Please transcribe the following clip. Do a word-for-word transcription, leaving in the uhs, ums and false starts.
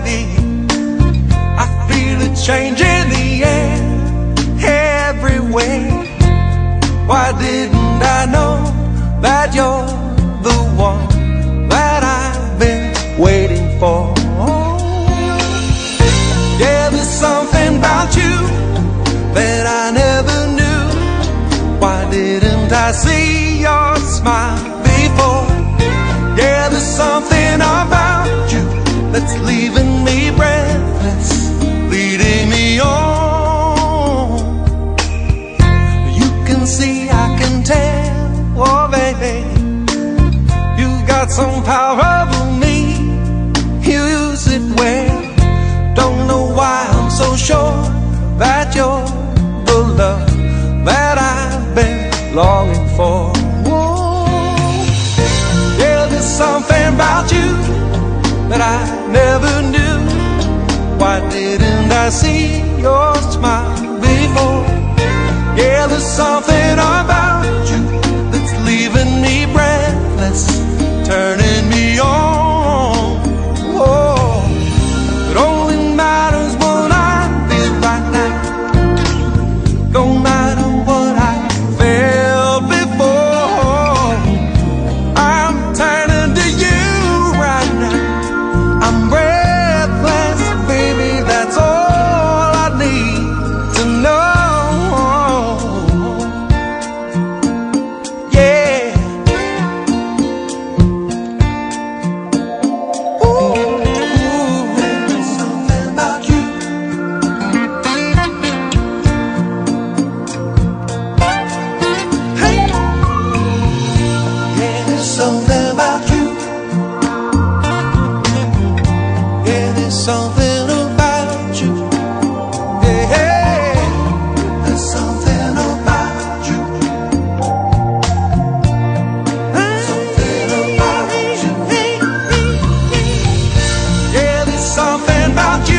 baby, I feel a change in the air everywhere. Why didn't I know that you're the one that I've been waiting for? Yeah, there's something about you that I never knew. Why didn't I see your smile before? Yeah, there's something about you that's leaving me breathless, leading me on. You can see, I can tell, oh baby, you got some power over me. You use it well. Don't know why I'm so sure that you're the love that I've been longing for. Yeah, there's something about you that I never knew. Why didn't I see your smile before? Yeah, there's something about you that's leaving me breathless, turning me on. Oh, it only matters what I feel right now. Don't matter what I felt before. I'm turning to you right now. I'm breathless, baby, that's all I need to know. Yeah. Ooh, there's something about you. Hey. Yeah, there's something about you. Yeah, there's something about you. Yeah, there's something about you. Something about you. Yeah, there's something about you.